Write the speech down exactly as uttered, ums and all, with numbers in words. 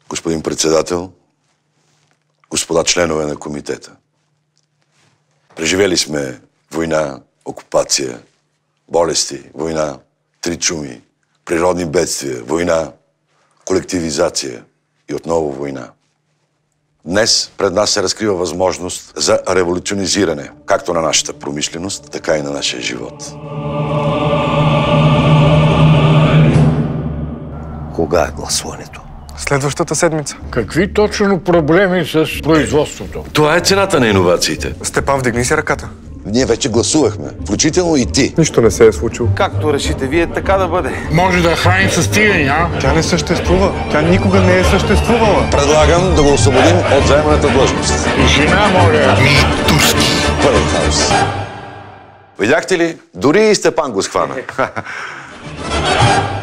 господин председател, господа членове на комитета. Преживели сме война, окупация, болести, война, три чуми, природни бедствия, война, колективизация и отново война. Днес пред нас се разкрива възможност за революционизиране, както на нашата промишленост, така и на нашия живот. Кога е гласуването? Следващата седмица. Какви точно проблеми с производството? Това е цената на иновациите. Степан, вдигни си ръката. Ние вече гласувахме, включително и ти. Нищо не се е случило. Както решите вие, така да бъде. Може да храним с тигани, а? Тя не съществува. Тя никога не е съществувала. Предлагам да го освободим от заеманата длъжност. Жена, моля. Турски. Пълен хаос. Видяхте ли? Дори и Степан го схвана.